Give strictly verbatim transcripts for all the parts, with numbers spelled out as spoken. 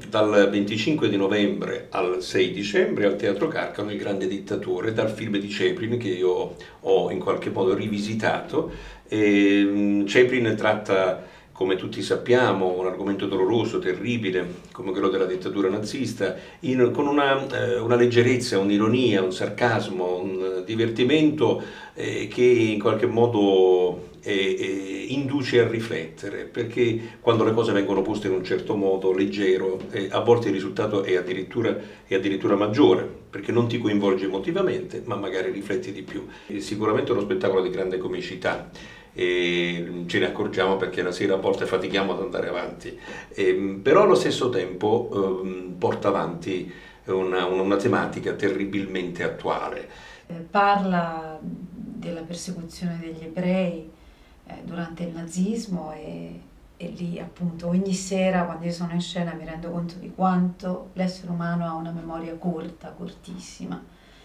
dal venticinque di novembre al sei dicembre al Teatro Carcano Il Grande Dittatore, dal film di Chaplin che io ho in qualche modo rivisitato. E, Chaplin tratta, come tutti sappiamo, un argomento doloroso, terribile, come quello della dittatura nazista, in, con una, eh, una leggerezza, un'ironia, un sarcasmo, un divertimento eh, che in qualche modo eh, eh, induce a riflettere, perché quando le cose vengono poste in un certo modo leggero, eh, a volte il risultato è addirittura, è addirittura maggiore, perché non ti coinvolge emotivamente, ma magari rifletti di più. È sicuramente uno spettacolo di grande comicità. E ce ne accorgiamo perché la sera a volte fatichiamo ad andare avanti, e, però allo stesso tempo eh, porta avanti una, una tematica terribilmente attuale. Parla della persecuzione degli ebrei eh, durante il nazismo e, e lì appunto ogni sera quando io sono in scena mi rendo conto di quanto l'essere umano ha una memoria corta, cortissima,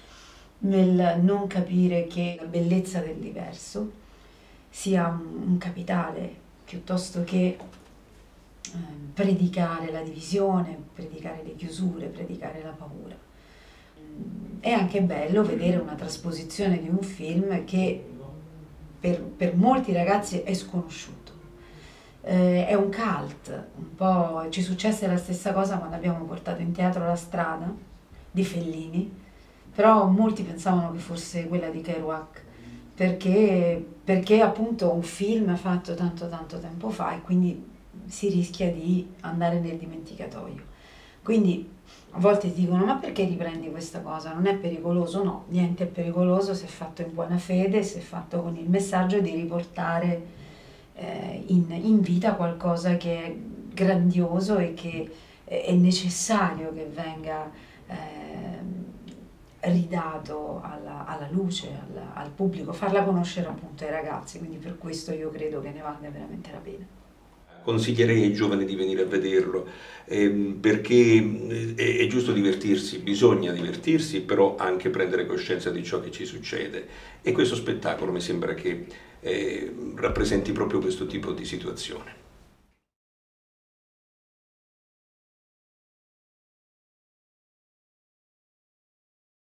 nel non capire che la bellezza del diverso sia un, un capitale piuttosto che eh, predicare la divisione, predicare le chiusure, predicare la paura. È anche bello vedere una trasposizione di un film che per, per molti ragazzi è sconosciuto. Eh, è un cult, un po', ci successe la stessa cosa quando abbiamo portato in teatro La Strada di Fellini, però molti pensavano che fosse quella di Kerouac. Perché, perché appunto un film fatto tanto tanto tempo fa e quindi si rischia di andare nel dimenticatoio. Quindi a volte ti dicono ma perché riprendi questa cosa? Non è pericoloso? No, niente è pericoloso se è fatto in buona fede, se è fatto con il messaggio di riportare eh, in, in vita qualcosa che è grandioso e che è necessario che venga eh, ridato alla, alla luce, alla, al pubblico, farla conoscere appunto ai ragazzi, quindi per questo io credo che ne valga veramente la pena. Consiglierei ai giovani di venire a vederlo ehm, perché è, è giusto divertirsi, bisogna divertirsi, però anche prendere coscienza di ciò che ci succede e questo spettacolo mi sembra che eh, rappresenti proprio questo tipo di situazione.